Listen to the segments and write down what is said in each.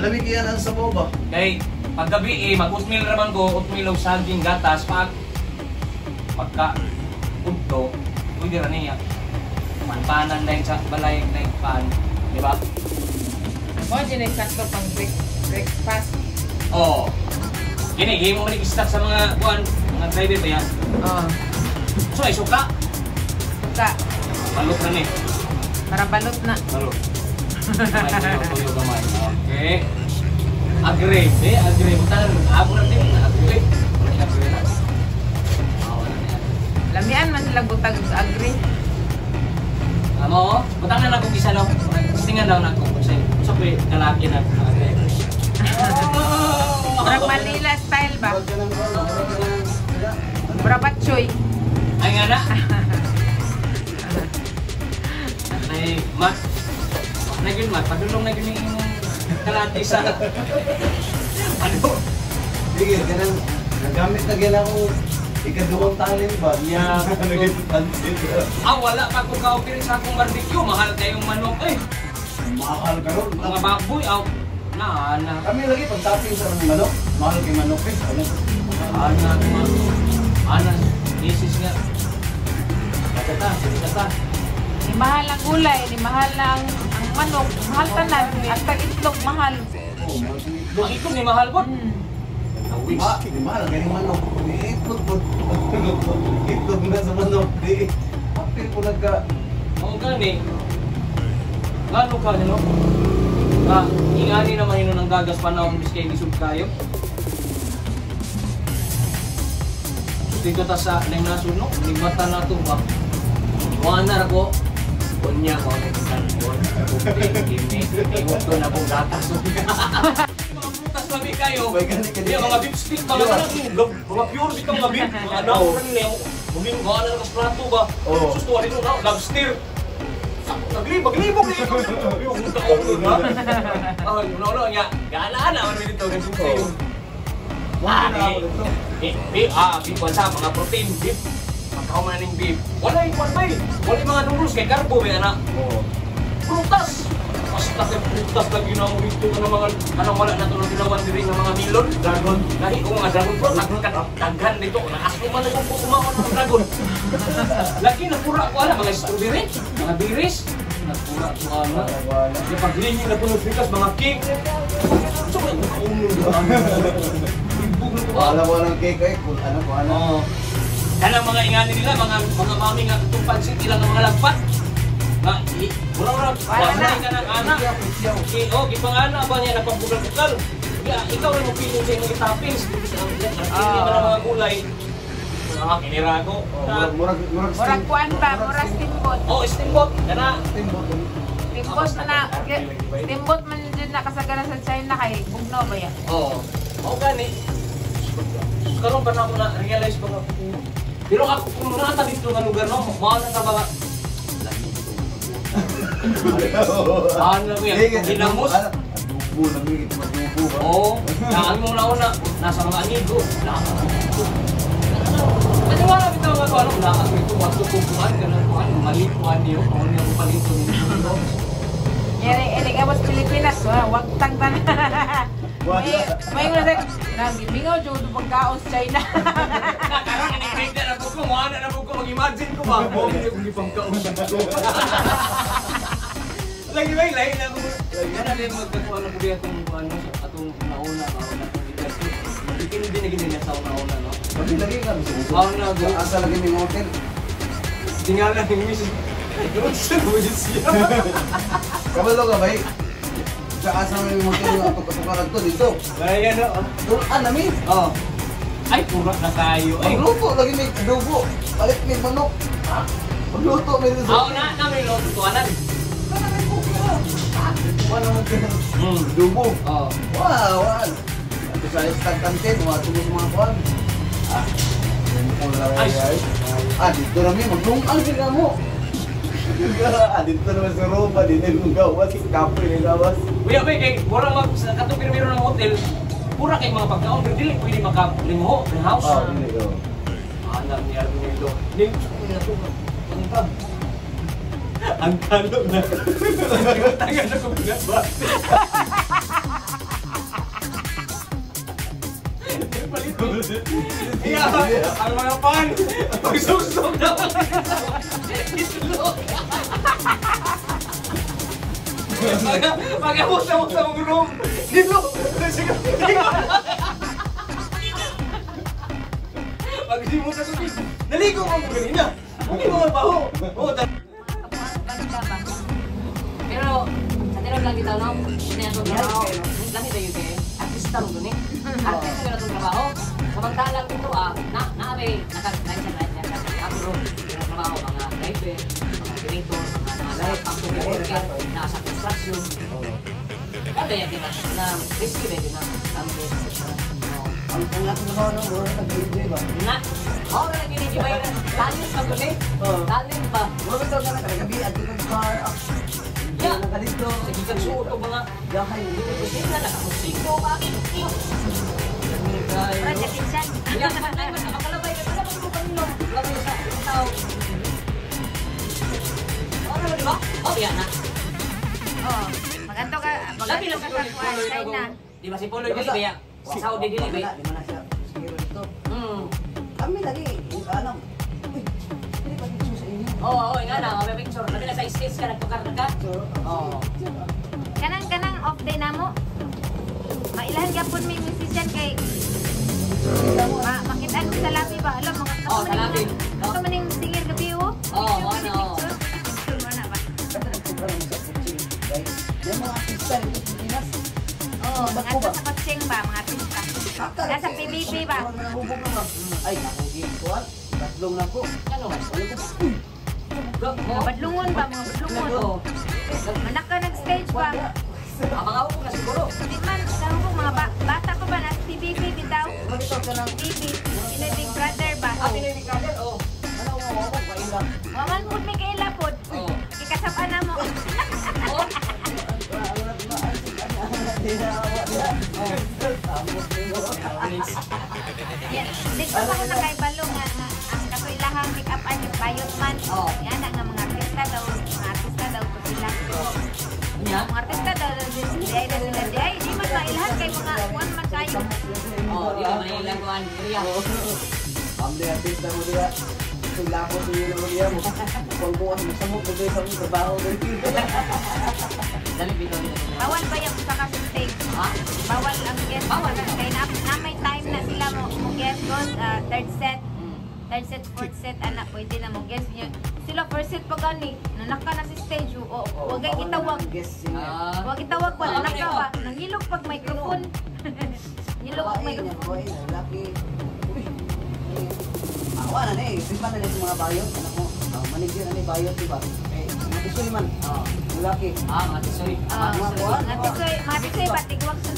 Malamig yan ang sabaw ba? Kay paggabi mag-oatmeal naman ko, oatmeal o saging gatas pagka udto, pwede rin niya. Manpanan dahil sa balay na yung pan, di ba? Mo din ay sakto pang breakfast. Oo. Gini, hindi mo manig-stack sa mga mga driver ba yan? Oo. So ay suka. Suka. Balot na ni. Para balot na. Balot. May tuyo gamay. Okay. Agree. Agree. Bukan amo na din. Agree. Agree na. Lamian man sila butag sa agree. Amo, butang na ako isa no. Tingan daw na ako kasi sa koy kalaki na. Murag Manila style ba? Brabat choy. Ay nga na. Ay, mat. Naging mat, padulong na gini yung kalati sa ano? Sige, ganun. Nagamit na gila ko ikaduwang talent ba? Yeah. Naging Wala pa ko ka-offer sa akong barbecue. Mahal kayong manok eh. mahal ka ron. Mga baboy, na. Kami lagi pag topping sa manok. Mahal kay manok eh. Ana, isis nga. Kata. Ni mahal ang gulay, ni mahal ang manok, mahal tanan, at itlog mahal. Ang ikon ni mahal po. Mahal kay manok. Itlog po. Itlog na sa manok. Kapil po nagka. Oo gani. Ngano ka no? Ingani naman yun ang gagas panahon biskay nisod kayo. Dito ta sa nang nasuno, nibata na to ba? Wana ko. Kunya ko na kanton. Ingot ko na kung gatas. Prutas kami kayo. Mga beef stick pa mga pure bitong mga beef. Ano rin niyo? Buming ko na ng plato ba? Susto rin no, lobster. Naglibog niyo. Yung taong doon ha. No, nya. Gana man dito ng suso. Beef sa mga protein beef. Pagkauman ng beef. Wala yung kwanbay. Wala yung mga noodles kay carbo may anak. Prutas. Basta kay prutas na ginawa dito ng mga wala na ito ng ginawan diri ng mga milon. Dragon. Lahi ko mga dragon fruit. Daghan dito. Naaslo man lang kung kumawan ng dragon. Lagi napura ko ala mga strawberry. Mga berries. Napura ko ala. Yung pag-ringing na punos bikas mga cake. So may kaunong doon. Wala ko ng cake eh. Kung ano. Yan ang mga ingani nila, mga mami nga itong pansit ilang mga lagpat. Wala ka ng anak. Ipang-ana ba niya napagbugal-bugal? Ikaw rin mo piling sa inyong toppings. Ang mga gulay. Kinira ko. Murag kuan ba? Murag steamboat. Steamboat. Kana. Steamboat na. Steamboat man din nakasagara sa China kay bugno ba yan? Oo gani. Karon pa na ako na-realize ba nga. Pero ako kung nata dito nga lugar no, mahal na ka ba? Ano ko yan? Ginamos? Adubo na mo, ito adubo ba? Oo. Naan mo na nasa mga amigo. Naniwala bito nga ko, lakas ito, matutubuhan, ganun, malituan niyo, kung niyo palito niyo. Yan, abot Pilipinas, wag tangtan. May mga nagibingaw dyan ito pagkaon sa China. Karoon, in-break na po ko, mahana na po ko, mag-imagine ko ba? Huwag niyo kung ipangkaon siya ko. Lagi ba, lahi na ko. Yan na din magkakuha na po diya atong nauna. Ikin din na ganyan sa nauna, no? Pati lagi kami sa uso. Nauna ko. Asa lagi ng hotel. Tingala ng miss. Doon siya, doon siya. Kabalo ka ba eh? Sa asa may hotel yung atok-atokarag to dito. Ayan o. Tulaan namin. Ay, pura na tayo. Magluto, lagi may adobo. Palit may manok. Magluto, may luto. May luto. Tuanan. Wala naman ka ng adobo. Wow. Ito sa stag-content, mga tubos mga kuwan. Dito namin, maglungan sila mo. Dito naman sa Roma, dito yung gawas, kapoy yung gawas. Kuya, kay mura katong pirmiro ng hotel, pura kay mga pagkaon, pero dili pwede makalimho ng house. Alam niya nito. Dili na ito. Ano ba? Ang talo na. Tangan na ko pinabati. Iya, ang mga pan, magsusok na itlog. Pag-amusa-musa mong room, dito, pag di mo sasabihin, naligo mo kanina. Hindi mo mabaho. Oo, Pero, sa tinag lang kita, no? Hindi na itong trabaho. Lami tayo kayo. Artista mo dun eh. Artista na itong trabaho. Samantalang ito, naabay, nakagro, trabaho, mga driver, mga operator, mga light, pang worker, nasa construction. Kada yan din na, risky din na, kami din sa Ang natin naman ng mga nag-enjoy ba? na, ako na nag-inigibay na, talent pa gulit, talent pa. Mga tao na nagagabi at yung car. Yeah. Nakalito. Sige ka suot o mga, Yahay. hindi na nakamusiko, bakit? Project Insan. Kaya mas nakakalabay ka, wala mo kanino, labay sa tao. Ano ba, di ba? Oh, yan na. Oh, maganto ka sa kuwan, China. Di ba si Polo kasi kaya, Saudi din eh. Di man na siya. Siguro ito. Kami lagi. Hindi ka alam. Uy, hindi pa dito sa inyo. Oo, nga na, may picture. Labi na sa stage ka, nagtukar na ka. Oo. Kanang off day na mo. Mailahan gyapon may musician kay makitaan ko sa labi ba? Alam mga Oo, sa labi. Ito man yung singer gabi o. Oo, ano. Picture mo na ba? Yung mga artista dito sa Pilipinas. Oo, mga to sa kutsing ba, mga artista. Nasa PBB ba? Ay, nakugi ko. Tatlong na ko. Ano? Mga badlungon ba, mga badlungon. Oo. Manak ka nag-stage ba? Mga upo na siguro. Di man, sabi ko, mga bata pa ba, nasa PBB bitaw? Magkitaw ka ng PBB, Big Brother ba? Pinili ka din, oo. ano mo ako pa ila. Waman po may kailapod. Oo. Ikasapa na mo. Oo. Dito pa ko nakaibalo nga ang kakuilahang pick-up artist bayot man. Oo. Yan ang mga artista daw ko sila. Niya? Mga artista daw diay na sila diay. Di man mailahan kay mga one man kayo. Oo, di ba manilang ko ang Korea. Pamli artista mo diba? Itong lapo sa iyo naman niya mo. Kung bukas mo sa mo, kung sa mo trabaho dito. Dali bitaw nila. Bawal ba yung sa kasi stage? Ha? Bawal ang guest. Bawal. Kaya na may time na sila mo guest doon, third set. Third set, fourth set, anak, pwede na mo guess niya. Sila first set pa gani, nanak ka na si stage, huwag ay itawag. Huwag itawag pa, nanak ka ba? Nangilog pag microphone. Nangilog pag microphone. Awa na eh, di ba na sa mga bayot? Anak mo, manager na ni bayot, di ba? Eh, mga tisoy man. Laki. Mga tisoy. Matisoy, batigwag sa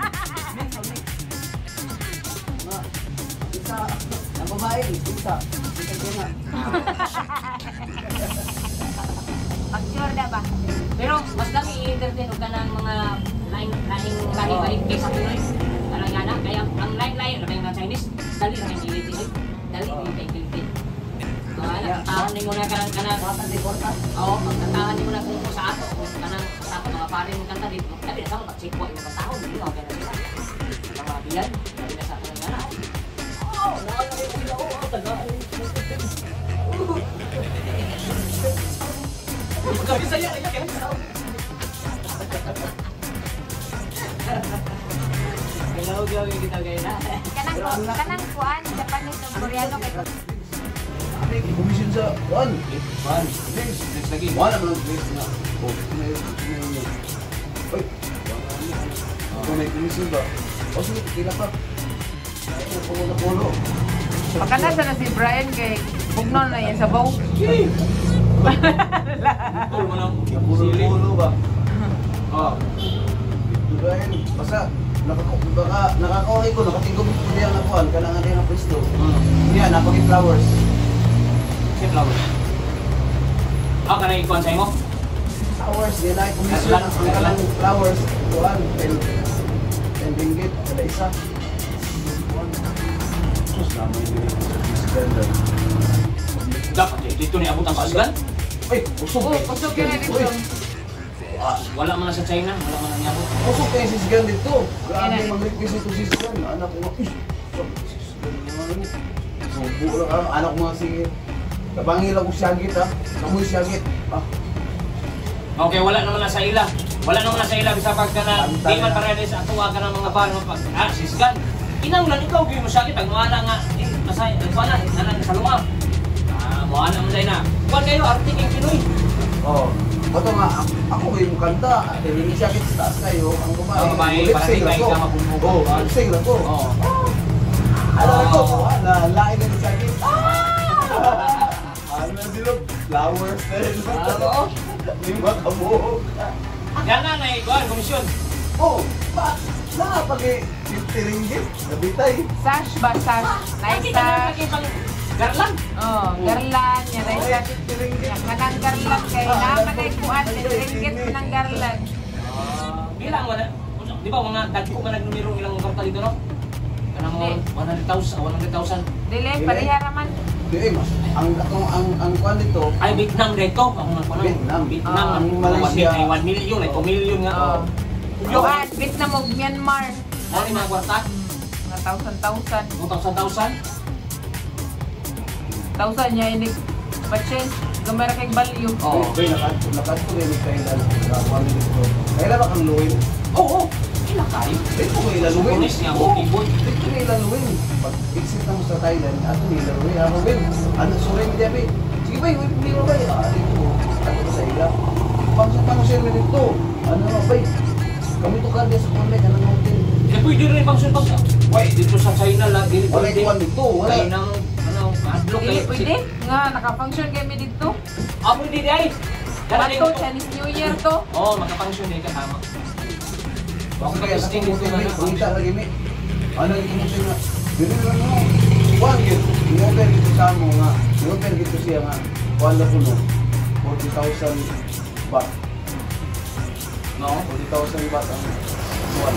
Isa, ang babae, isa. Isa ko na. Pag-sure na ba? Pero mas dami i-entertain ka ng mga laing kaysa Pinoy. Parang gana, kaya ang lain-lain, laing mga Chinese, dali lang yung iliti. Dali lang yung iliti. Nagtatahan din mo na kanang oo, nagtatahan din mo na kung sa ato, kung kanang sa ato, mga pare mo kanta dito. Dali na sa mga checkpo, yung mga tao, hindi mga gana sila. Mga bilan, dali na sa ato ng gana. Oo, nakalagay mo sila, oo, tagaan. Magkabisaya, ay Ginaw-gawin kita kayo na. Kanang kuan, Japanese o Koreano kay Abi, komisyon sa one. Next lagi. Wala naman ang place na. Oh, may Uy, kung may komisyon ba? O sige, kila pa. Ay, napulo. Makanasa na si Brian kay bugnon na yan sa baw. Puro mo lang. Napulo ba? Ah. Dahil, basta, nakakauhay ko, nakatingog ko diyan na kuhan, kanang din ang pwesto. Yan, napagin flowers. Si flowers. Kanang ikuan sa imo? Flowers, yan ay komisyon ang kanang flowers. Kuhan, 10 ringgit, kada isa. Tapos naman yung Dapat dito ni abot ang kaasgan. Ay, usok eh. usok yun na dito. Wala man na sa China, wala man na niya. Usok kayo sisgan dito. Grabe mag-request ito sisgan. Anak ko, Subo lang anak mo sige. Kapangil ako siyagit ha. Kamoy siyagit. Okay, wala naman na sa ila. Wala naman na sa ila bisa pag ka na di man paredes at tuwa ka ng mga bar mo pag sisgan. Kinanglan ikaw gyud mo sakit pag wala nga masay wala nanan sa luma. Wala naman dai na. Kuan kayo artiking Pinoy. Oh. Bato nga ako yung kanta. Dili siyagit sa taas kayo ang babae para di kayo ka mapumugo. Oh, sing lang ko. Oo. Alam ko, lain na siyagit. Ano sila? Flowers na rin. Lima kabuok. Gana na ikuan komisyon. Oh, ba? Pag 50 ringgit, nabitay. Sash ba? Sash? Nice sash. Garland. Oh, garland. Yan ay sash. 50 ringgit. Yan kanang garland kayo. Naman ay kuan. Ringgit ng garland. Bilang wala. Di ba mga dagko ka nagnumero ilang karta dito no? Kanang mga 100,000. Dili, pareha raman. Di mas. Ang kuan dito. Ay Vietnam dito. Ako man kuno. Vietnam. Ang Malaysia. Ay 1 million, ay 2 million nga. Kuan, Vietnam o Myanmar. Ano yung mga kwarta? Mga 1,000. 1,000 niya ini pa-change. Gamara kay value. Oo. Okay, nakat ko rin kayo lang. Kuan dito. Kailan ba kang luwin? Oo. Ila kayo. Dito ko ilaluwin. Tunis nga mo tibod. Dito ko ilaluwin. Pag exit na mo sa Thailand, ato ni ilaluwin. Ano ba? Ano suray mo diyan ba? Sige ba, hindi mo ba? Dito. Ato ko sa ila. Pang share mo dito. Ano ba? Kami to karga sa konlay ka ng hotel. Pwede rin function pag why dito sa China la dili Wala kuan dito. Wala. Kay nang adlock Dili kay pwede. Nga, naka-function kami dito. pwede di ay. Bato, Chinese New Year to. Oo, maka-function din ka tama. Okay, Kasi testing dito dito na na. Kumita lagi mi. Ano yung kumita na? Dili lang mo. Kuan gid. Ino-offer dito sa mo nga. Ino-offer dito siya nga. Kuan la kuno. 40,000 baht. No? 40,000 baht ang kuan.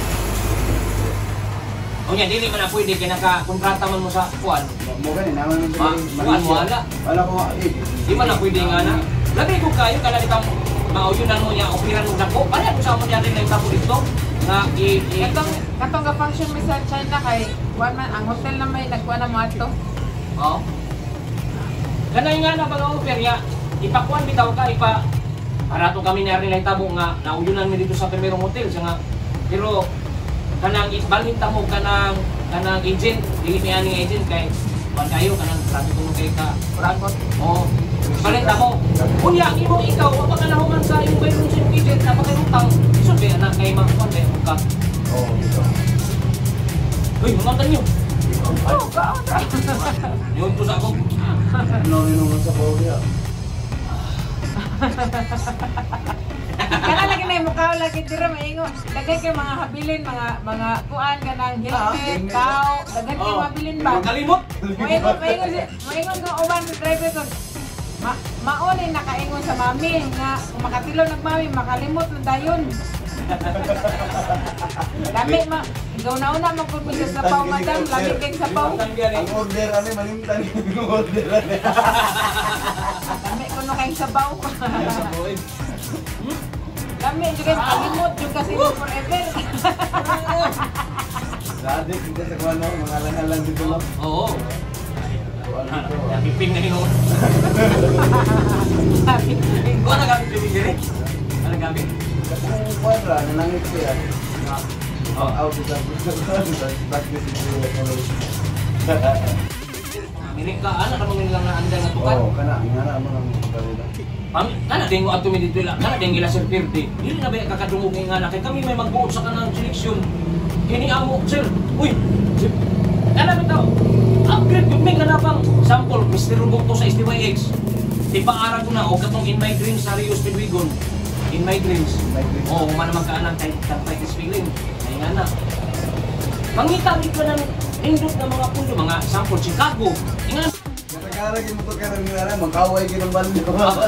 O nya dili man na pwede kay naka-kontrata man mo sa kuan. Mo gani naman ng Kuan wala. Wala ko Di man na pwede nga na. Labi ko kayo kana di kang mauyunan mo niya opiran mo dako. Para ko sa mo diyan rin tapo dito nga Katong ka-function mi sa China kay kuan man ang hotel na may nagkuan na mo ato. Oo. Kanay nga na pag-offer ya, ipakuan bitaw ka para to kami na rin tabo nga nauyunan mi dito sa primerong hotel siya nga. Pero kanang ibalhin ta mo kanang agent, dili mi ani agent kay kuan kayo kanang sabi ko kay ka Ragot. oh balhin ta mo. Unya imo ikaw wa pa ka nahuman sa imong bayron sa agent na pagutang. So kay anak kay makuan kay ka. Oh, ito. Uy, mamatan niyo. Oh, kaon ra. Yun to sa ako. Naman sa Korea. Kana lagi na mukha lagi dira maingon. Dagay kay mga habilin, mga kuan kanang helmet, kao, dagay kay habilin ba. Kalimot. Maingon ko uban sa driver ko. Mauni nakaingon sa mami nga kung makatilo nagmami makalimot na dayon. Lami ma, ikaw na una magpumigil sa sapaw madam, lami kay sapaw. Ang order ani malimtan yung order ani. Lami ko no kay sabaw. Lami juga kalimot yung kasi forever. Dati kita sa kuano mga langalan dito lang. Oo. Piping na yun. Kung ano gamit yung bigiri? Ano gamit? Kapag kuadra, nanangit ko yan. Out sa practice ito. Minik ka, ano naman nilang naandang na tukan? Oo, kana. Ingana mo ng kanila. Kana din mo ato mi dito ila, kana din gila sir Pirti. Dili na ba kakadungog nga na kay kami may magbuot sa kanang seleksyon. Kini amo sir. Uy. Kana bitaw. Upgrade yung may kanapang sample Mr. Roboto sa SDYX. Di pa ara ko na o katong In My Dreams sa Rio Speedwagon. In My Dreams. Oo, man naman kaanang practice feeling. Ay nga na. Mangita dito ng indot ng mga pundo, mga sample Chicago. Ingan. Katagara yung motor ka rin nila, magkaway ka ng bando.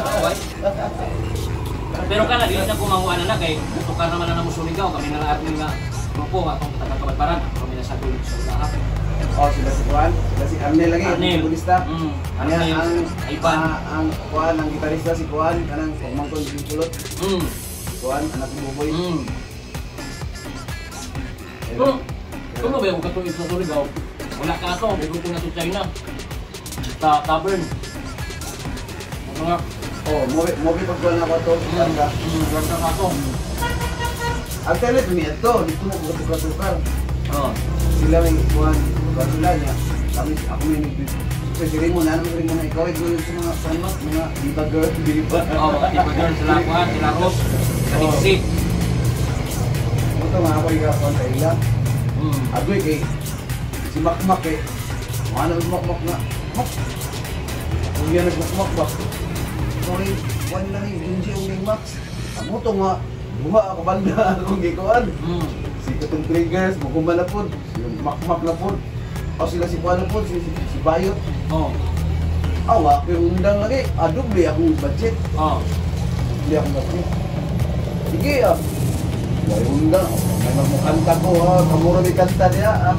Pero kana dili na kumanguan na kay tukar naman na mo Surigao kami na lahat nga grupo atong taga-Kabalbaran kami na sa dulo sa lahat. Oh, sila si Juan, sila si Arnel lagi, ang futbolista. Arnel, Ivan. Ang Juan, ang gitarista si Juan, kanang pagmangkon si Kulot. Juan, anak ni Buboy. Kung ba yung katuloy sa Surigao, wala ka ito, may grupo na sa China. Sa tavern. Mga, Mobi pagkuhan na ko ito. Ganda. ganda ka ito. Actually, ito. Dito mo kutukar-tukar. Oo. Sila may kuhan. Sila niya. Kami, ako may nagpipili mo na. Ano mo na ikaw. Ito yung sa mga sanmak. Mga diba girl. Diba? Oo, iba girl, sila kuhan, sila Rose. Sa Dixie. Ito nga ako ikaw sa ila. Agoy kay si Makmak eh. Ano yung Makmak na? Mak! Kung yan nagmakmak ba? Sorry, one lang yung siya yung Max. Ako ito nga, buha ako banda akong gikuan. Si Katong Triggers, Bugumba na po. Si Makmak na po. O sila si Juan na po, si Bayot. Oo. Awa, kaya undang lagi. Doble akong budget. Oo. Doble akong budget. Sige ah. May undang. May magmukanta ko ha. Kamura may kanta niya ah.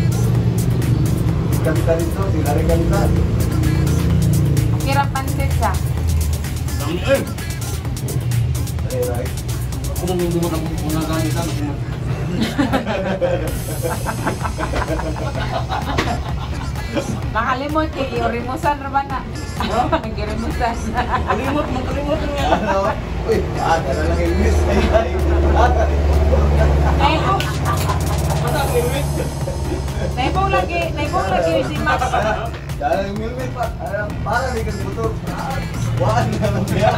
Kanta dito, sila rin kanta. Kira pansit sa. Dami eh. Ay, right. Ako nang yung bumot ang unagaan nila. Makalimot kay Yorimusan raman na. Nagirimusan. Kalimot nga. Ano? Uy, ada na lang yung miss. Naibong lagi si Max. Dahil yung milmit pa. Para may kasbuto. Waan na lang yan.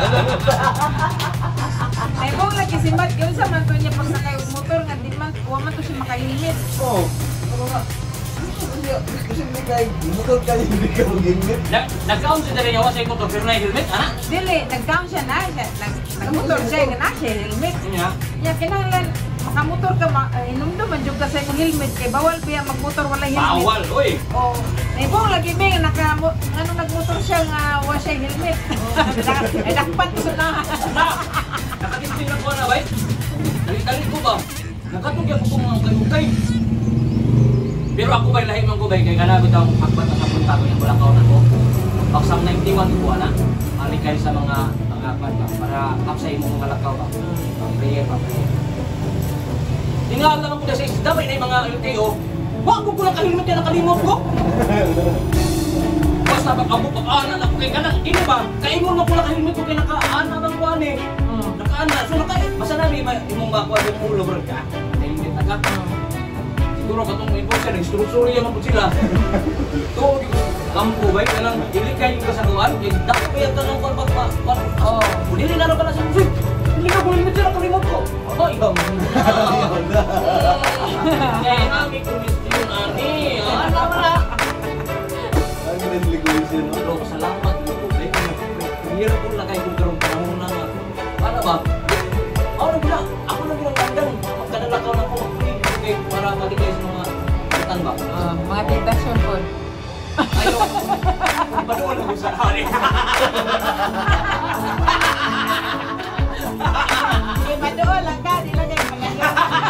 Naibong lagi si Max. Yung sa man to niya pag sakay og motor nga di man wa man to siya makalimit. Oo. Ano nga? Kasi hindi kayo. Motor kayo hindi ka mag-ingit. Nagkaon siya dali niya sa motor pero na helmet, ana? Dili, nag-count siya na. Nag-motor siya na siya helmet. Nya. Ya kinahanglan makamotor ka inumdum man jud ka sa imong helmet kay bawal biya magmotor wala helmet. Bawal, oy. Oh, naibong lagi may ano nagmotor siya nga wa siya helmet. Ay dakpat ko na. Nakatimting na ko na bay. Dali ko ba? Nakatugyan ko mga kayukay. Pero ako bay lahi man ko bay kay kana bitaw akbat sa punta ko yung Bulacau na ko. Baksang 91 ko na. Ali kay sa mga para kapsa imong mga lakaw ba. Prayer pa. Tingala lang ko sa isda bay na mga LTO. Wa ko lang kalimot yan nakalimot ko. Basta pag amo pag-ana na ko kay kanang ini ba? Kaingon mo ko lang kalimot ko kay nakaana bang kuan eh. Nakaana so basta na imong makuha yung ulo bro ka. Kalimot agak. Siguro katong enforcer, instruksyon yan po sila. Ito, kampo ba, kanang ilikay yung kasaguan, kaya dapat kaya ka ng pag-pag. Oo. Hindi rin na pala sa musik. Hindi ka bulimit sila kalimot ko. Ako, ikaw. Kaya namin kumisyon, ani. Ano ba na? Ang ginanligulisin, no? Pero salamat, Lord. Hirap ko lang kayo kung karong panahon na nga. Paano ba? Ako na ginagandang. Magkadalakaw na ko. Para maligay sa mga katan ba? Mga tentasyon po. Ayaw. Padoon ako sa hari. Eh, madoon lang ka, di lang kayo malagay.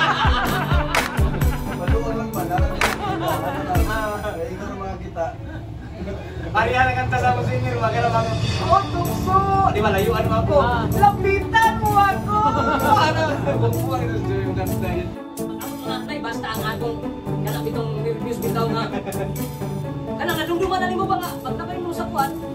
Padoon lang ba? Ito na mga kita. Parihan ang kanta sa musimir, magkala mga oh, tukso! Di ba, layuan mo ako? Lapitan mo ako! Ano? Bukuha rin sa yung kanta yun. Nay basta ang atong kanang bitong nervous bitaw nga kanang nadumduman na nimo ba nga pag nakay mo sa kuan